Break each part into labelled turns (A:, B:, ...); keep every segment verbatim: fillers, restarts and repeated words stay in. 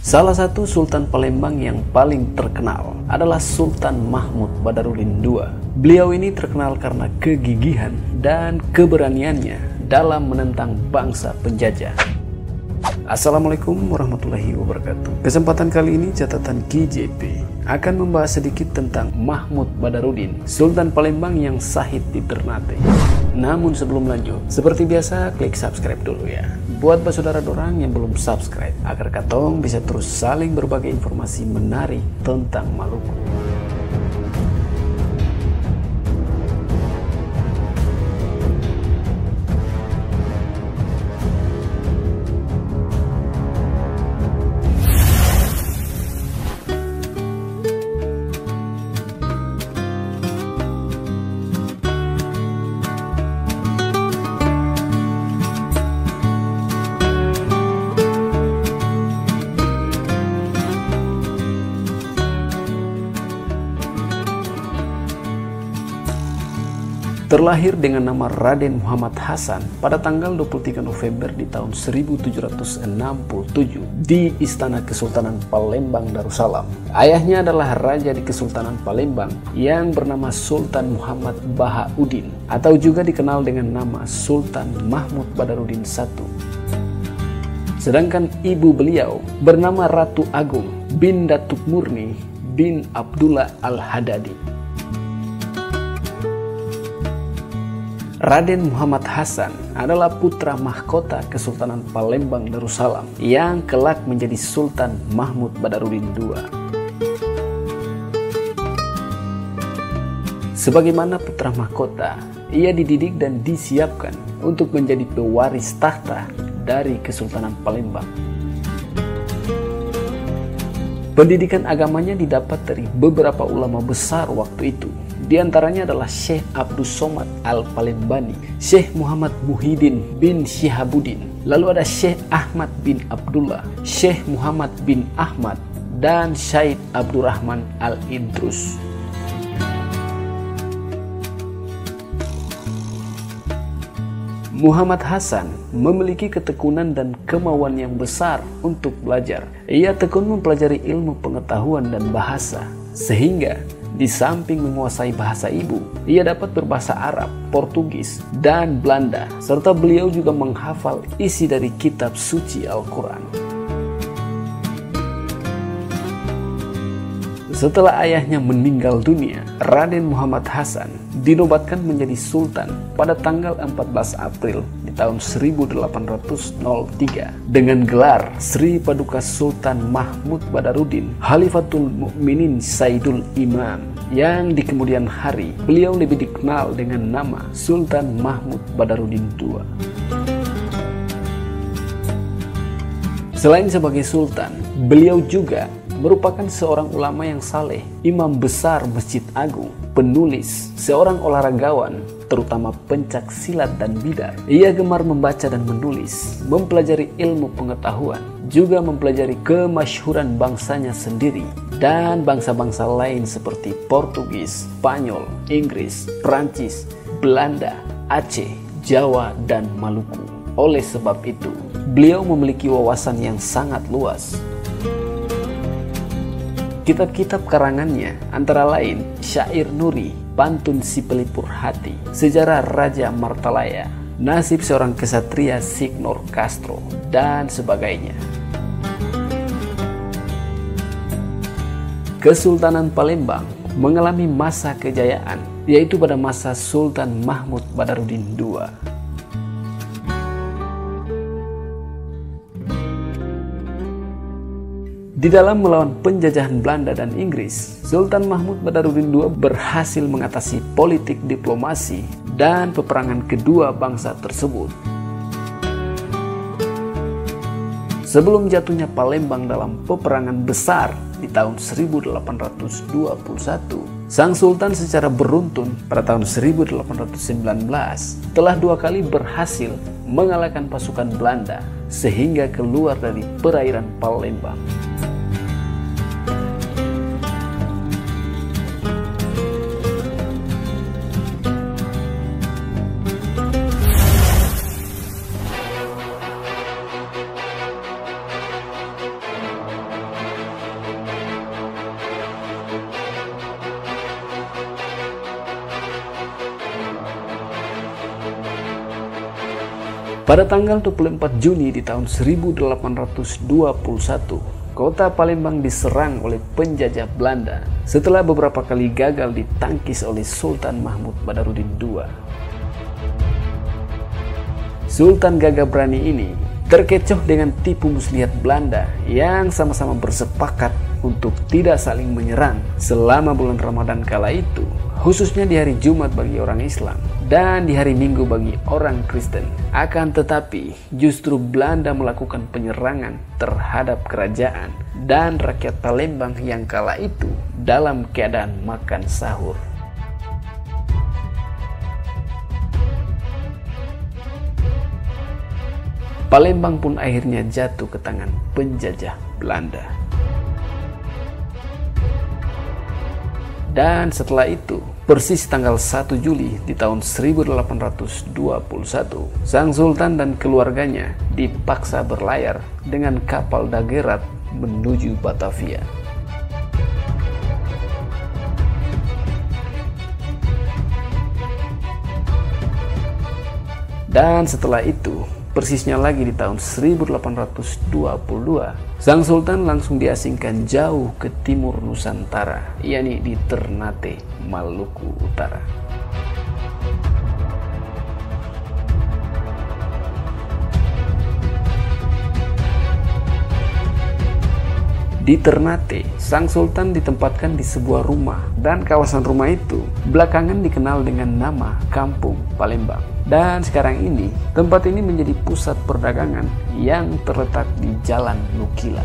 A: Salah satu Sultan Palembang yang paling terkenal adalah Sultan Mahmud Badarudin kedua. Beliau ini terkenal karena kegigihan dan keberaniannya dalam menentang bangsa penjajah. Assalamualaikum warahmatullahi wabarakatuh. Kesempatan kali ini catatan K J P akan membahas sedikit tentang Mahmud Badarudin, Sultan Palembang yang sahid di Ternate. Namun sebelum lanjut, seperti biasa klik subscribe dulu ya. Buat saudara dorang yang belum subscribe, agar katong bisa terus saling berbagi informasi menarik tentang Maluku. Terlahir dengan nama Raden Muhammad Hasan pada tanggal dua puluh tiga November di tahun seribu tujuh ratus enam puluh tujuh di Istana Kesultanan Palembang Darussalam. Ayahnya adalah raja di Kesultanan Palembang yang bernama Sultan Muhammad Bahauddin atau juga dikenal dengan nama Sultan Mahmud Badarudin satu. Sedangkan ibu beliau bernama Ratu Agung bin Datuk Murni bin Abdullah Al-Hadadi. Raden Muhammad Hasan adalah putra mahkota Kesultanan Palembang Darussalam yang kelak menjadi Sultan Mahmud Badarudin kedua. Sebagaimana putra mahkota, ia dididik dan disiapkan untuk menjadi pewaris tahta dari Kesultanan Palembang. Pendidikan agamanya didapat dari beberapa ulama besar waktu itu. Di antaranya adalah Syekh Abdus Somad Al-Palembani, Syekh Muhammad Muhyiddin bin Syihabuddin, lalu ada Syekh Ahmad bin Abdullah, Syekh Muhammad bin Ahmad, dan Syed Abdurrahman Al-Idrus. Muhammad Hasan memiliki ketekunan dan kemauan yang besar untuk belajar. Ia tekun mempelajari ilmu pengetahuan dan bahasa, sehingga di samping menguasai bahasa ibu, ia dapat berbahasa Arab, Portugis, dan Belanda, serta beliau juga menghafal isi dari kitab suci Al-Quran. Setelah ayahnya meninggal dunia, Raden Muhammad Hasan dinobatkan menjadi sultan pada tanggal empat belas April di tahun seribu delapan ratus tiga dengan gelar Sri Paduka Sultan Mahmud Badarudin Khalifatul Mukminin Saidul Imam, yang di kemudian hari beliau lebih dikenal dengan nama Sultan Mahmud Badarudin kedua. Selain sebagai sultan, beliau juga merupakan seorang ulama yang saleh, imam besar Masjid Agung, penulis, seorang olahragawan, terutama pencak silat dan bidar. Ia gemar membaca dan menulis, mempelajari ilmu pengetahuan, juga mempelajari kemasyhuran bangsanya sendiri dan bangsa-bangsa lain seperti Portugis, Spanyol, Inggris, Prancis, Belanda, Aceh, Jawa, dan Maluku. Oleh sebab itu, beliau memiliki wawasan yang sangat luas. Kitab-kitab karangannya antara lain Syair Nuri, Pantun Si Pelipur Hati, Sejarah Raja Martalaya, Nasib Seorang Kesatria Signor Castro, dan sebagainya. Kesultanan Palembang mengalami masa kejayaan, yaitu pada masa Sultan Mahmud Badarudin kedua. Di dalam melawan penjajahan Belanda dan Inggris, Sultan Mahmud Badarudin kedua berhasil mengatasi politik diplomasi dan peperangan kedua bangsa tersebut. Sebelum jatuhnya Palembang dalam peperangan besar di tahun seribu delapan ratus dua puluh satu, Sang Sultan secara beruntun pada tahun seribu delapan ratus sembilan belas telah dua kali berhasil mengalahkan pasukan Belanda sehingga keluar dari perairan Palembang. Pada tanggal dua puluh empat Juni di tahun seribu delapan ratus dua puluh satu, kota Palembang diserang oleh penjajah Belanda setelah beberapa kali gagal ditangkis oleh Sultan Mahmud Badarudin kedua. Sultan gagah berani ini terkecoh dengan tipu muslihat Belanda yang sama-sama bersepakat untuk tidak saling menyerang selama bulan Ramadan kala itu, khususnya di hari Jumat bagi orang Islam dan di hari Minggu bagi orang Kristen. Akan tetapi justru Belanda melakukan penyerangan terhadap kerajaan dan rakyat Palembang yang kala itu dalam keadaan makan sahur. Palembang pun akhirnya jatuh ke tangan penjajah Belanda. Dan setelah itu, persis tanggal satu Juli di tahun seribu delapan ratus dua puluh satu, Sang Sultan dan keluarganya dipaksa berlayar dengan kapal dagerat menuju Batavia. Dan setelah itu, persisnya lagi di tahun seribu delapan ratus dua puluh dua, Sang Sultan langsung diasingkan jauh ke timur Nusantara, yakni di Ternate, Maluku Utara. Di Ternate, Sang Sultan ditempatkan di sebuah rumah dan kawasan rumah itu belakangan dikenal dengan nama Kampung Palembang. Dan sekarang ini, tempat ini menjadi pusat perdagangan yang terletak di Jalan Nukila.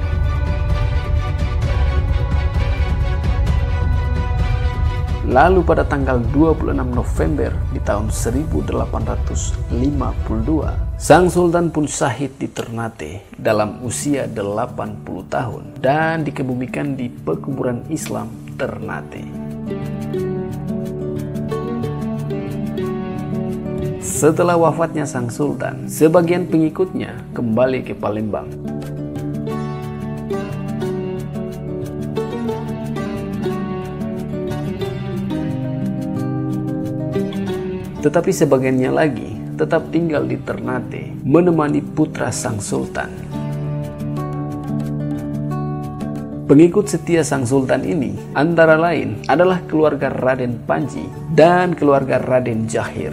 A: Lalu pada tanggal dua puluh enam November di tahun seribu delapan ratus lima puluh dua, Sang Sultan pun syahid di Ternate dalam usia delapan puluh tahun dan dikebumikan di pekuburan Islam Ternate. Setelah wafatnya Sang Sultan, sebagian pengikutnya kembali ke Palembang. Tetapi sebagiannya lagi tetap tinggal di Ternate, menemani putra Sang Sultan. Pengikut setia Sang Sultan ini antara lain adalah keluarga Raden Panji dan keluarga Raden Jahir.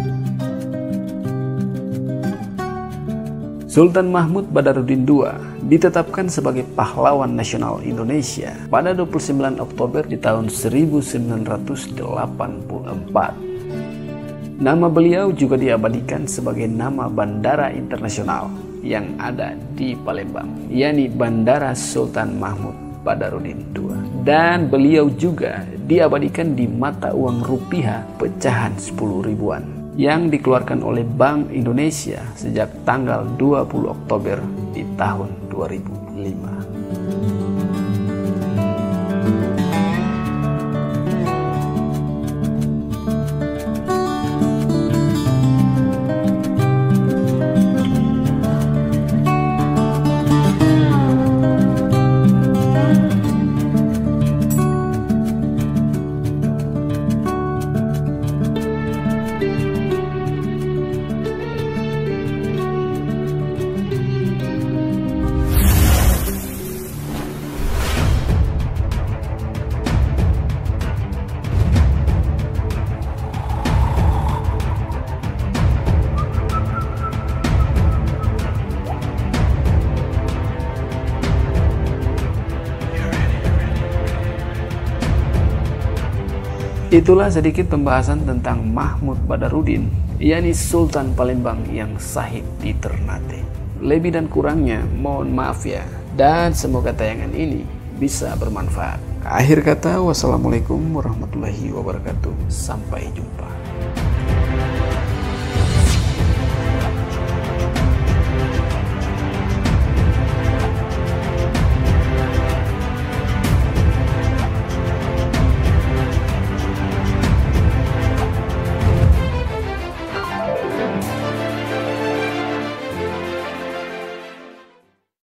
A: Sultan Mahmud Badarudin kedua ditetapkan sebagai pahlawan nasional Indonesia pada dua puluh sembilan Oktober di tahun seribu sembilan ratus delapan puluh empat. Nama beliau juga diabadikan sebagai nama bandara internasional yang ada di Palembang, yakni Bandara Sultan Mahmud Badarudin kedua. Dan beliau juga diabadikan di mata uang rupiah pecahan sepuluh ribuan yang dikeluarkan oleh Bank Indonesia sejak tanggal dua puluh Oktober di tahun dua ribu lima. Itulah sedikit pembahasan tentang Mahmud Badarudin, yakni Sultan Palembang yang syahid di Ternate. Lebih dan kurangnya mohon maaf ya, dan semoga tayangan ini bisa bermanfaat. Akhir kata, wassalamualaikum warahmatullahi wabarakatuh. Sampai jumpa.